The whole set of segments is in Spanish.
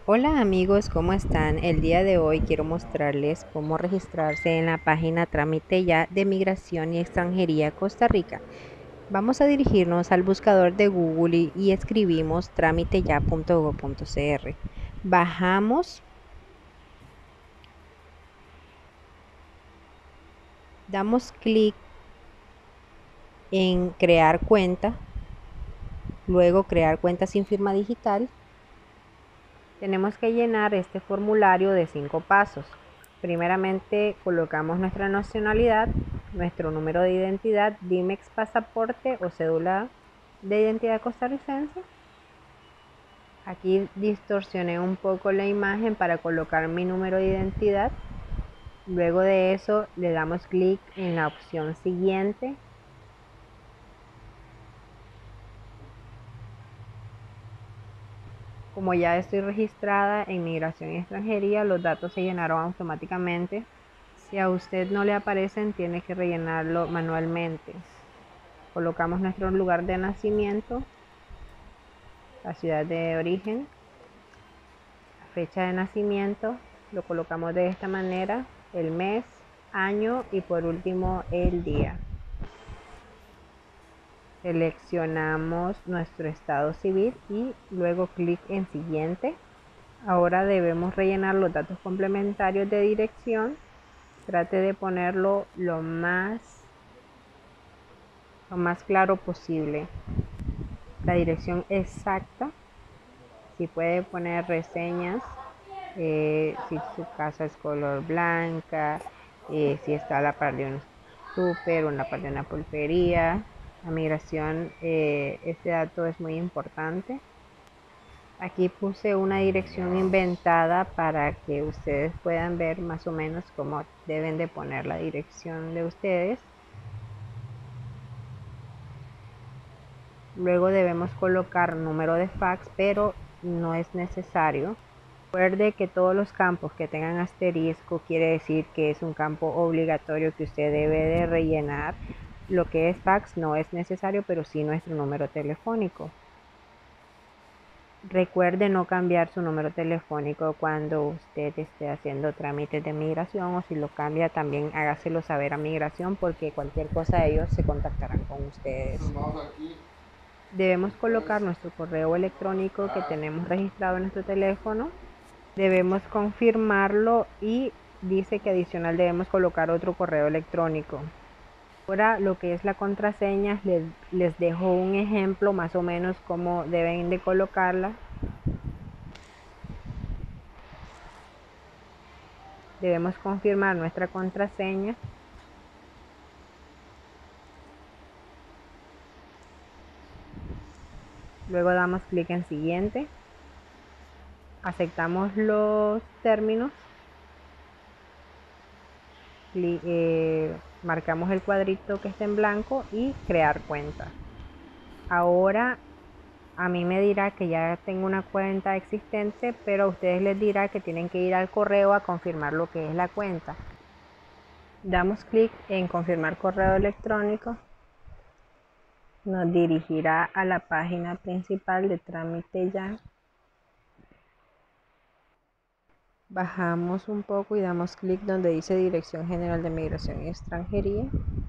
Hola amigos, ¿cómo están? El día de hoy quiero mostrarles cómo registrarse en la página Trámite Ya de Migración y Extranjería Costa Rica. Vamos a dirigirnos al buscador de Google y escribimos tramiteya.gov.cr. Bajamos, damos clic en crear cuenta, luego crear cuenta sin firma digital. Tenemos que llenar este formulario de 5 pasos. Primeramente colocamos nuestra nacionalidad, nuestro número de identidad, Dimex, pasaporte o cédula de identidad costarricense. Aquí distorsioné un poco la imagen para colocar mi número de identidad. Luego de eso le damos clic en la opción siguiente. Como ya estoy registrada en Migración y Extranjería, los datos se llenaron automáticamente. Si a usted no le aparecen, tiene que rellenarlo manualmente. Colocamos nuestro lugar de nacimiento, la ciudad de origen, la fecha de nacimiento, lo colocamos de esta manera, el mes, año y por último el día. Seleccionamos nuestro estado civil y luego clic en siguiente. Ahora debemos rellenar los datos complementarios de dirección. Trate de ponerlo lo más claro posible. La dirección exacta. Si puede poner reseñas, si su casa es color blanca, si está a la par de un súper o en la par de una pulpería. La migración, este dato es muy importante. Aquí puse una dirección inventada para que ustedes puedan ver más o menos cómo deben de poner la dirección de ustedes. Luego debemos colocar número de fax, pero no es necesario. Recuerde que todos los campos que tengan asterisco quiere decir que es un campo obligatorio que usted debe de rellenar. Lo que es fax no es necesario, pero sí nuestro número telefónico. Recuerde no cambiar su número telefónico cuando usted esté haciendo trámites de migración, o si lo cambia también hágaselo saber a migración, porque cualquier cosa ellos se contactarán con ustedes. Debemos colocar nuestro correo electrónico que tenemos registrado en nuestro teléfono. Debemos confirmarlo y dice que adicional debemos colocar otro correo electrónico. Ahora lo que es la contraseña, les dejo un ejemplo más o menos cómo deben de colocarla. Debemos confirmar nuestra contraseña. Luego damos clic en siguiente. Aceptamos los términos. Marcamos el cuadrito que está en blanco y crear cuenta. Ahora a mí me dirá que ya tengo una cuenta existente, pero a ustedes les dirá que tienen que ir al correo a confirmar lo que es la cuenta. Damos clic en confirmar correo electrónico. Nos dirigirá a la página principal de Trámite Ya. Bajamos un poco y damos clic donde dice Dirección General de Migración y Extranjería.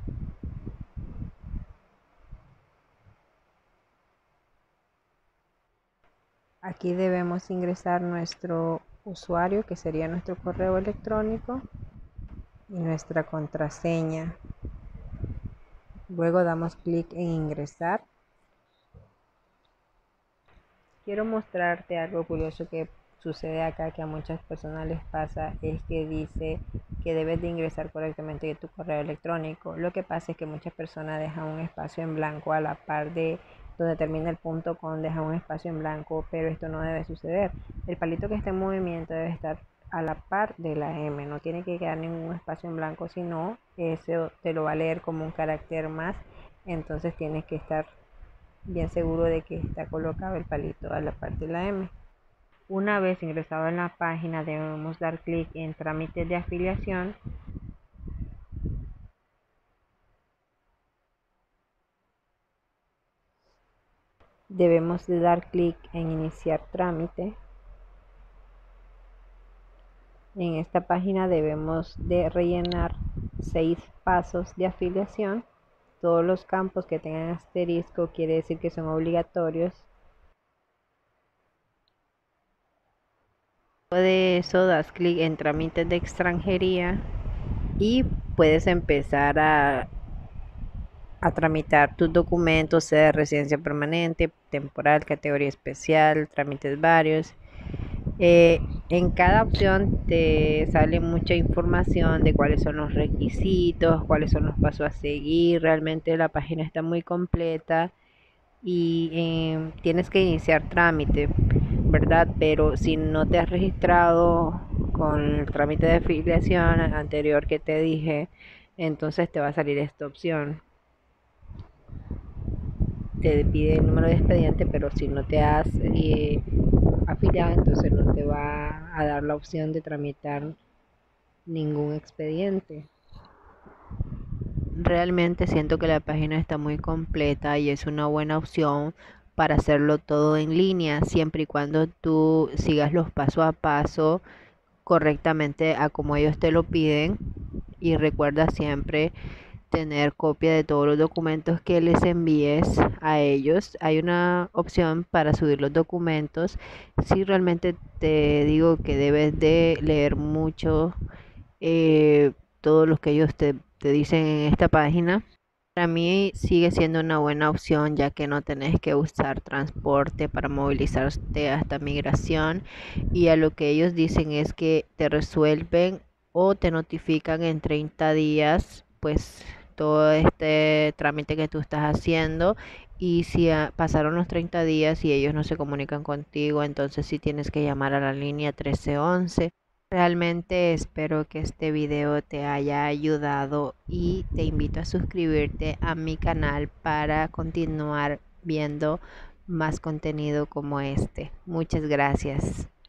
Aquí debemos ingresar nuestro usuario, que sería nuestro correo electrónico, y nuestra contraseña. Luego damos clic en ingresar. Quiero mostrarte algo curioso que sucede acá, que a muchas personas les pasa, es que dice que debes de ingresar correctamente tu correo electrónico. Lo que pasa es que muchas personas dejan un espacio en blanco a la par de donde termina el punto .com, dejan un espacio en blanco, pero esto no debe suceder. El palito que está en movimiento debe estar a la par de la M, no tiene que quedar ningún espacio en blanco, sino eso te lo va a leer como un carácter más, entonces tienes que estar bien seguro de que está colocado el palito a la parte de la M. Una vez ingresado en la página, debemos dar clic en trámites de afiliación. Debemos de dar clic en iniciar trámite. En esta página debemos de rellenar 6 pasos de afiliación. Todos los campos que tengan asterisco quiere decir que son obligatorios. Luego de eso das clic en trámites de extranjería y puedes empezar a tramitar tus documentos, sea de residencia permanente, temporal, categoría especial, trámites varios. En cada opción te sale mucha información de cuáles son los requisitos, cuáles son los pasos a seguir. Realmente la página está muy completa y tienes que iniciar trámite, ¿verdad? Pero si no te has registrado con el trámite de afiliación anterior que te dije, entonces te va a salir esta opción. Te pide el número de expediente, pero si no te has afiliado, entonces no te va a dar la opción de tramitar ningún expediente. Realmente siento que la página está muy completa y es una buena opción para hacerlo todo en línea, siempre y cuando tú sigas los paso a paso correctamente a como ellos te lo piden. Y recuerda siempre tener copia de todos los documentos que les envíes a ellos. Hay una opción para subir los documentos. Si realmente te digo que debes de leer mucho todo lo que ellos te dicen en esta página. Para mí sigue siendo una buena opción, ya que no tenés que usar transporte para movilizarte hasta migración, y a lo que ellos dicen es que te resuelven o te notifican en 30 días pues todo este trámite que tú estás haciendo. Y si pasaron los 30 días y ellos no se comunican contigo, entonces sí tienes que llamar a la línea 1311. Realmente espero que este video te haya ayudado y te invito a suscribirte a mi canal para continuar viendo más contenido como este. Muchas gracias.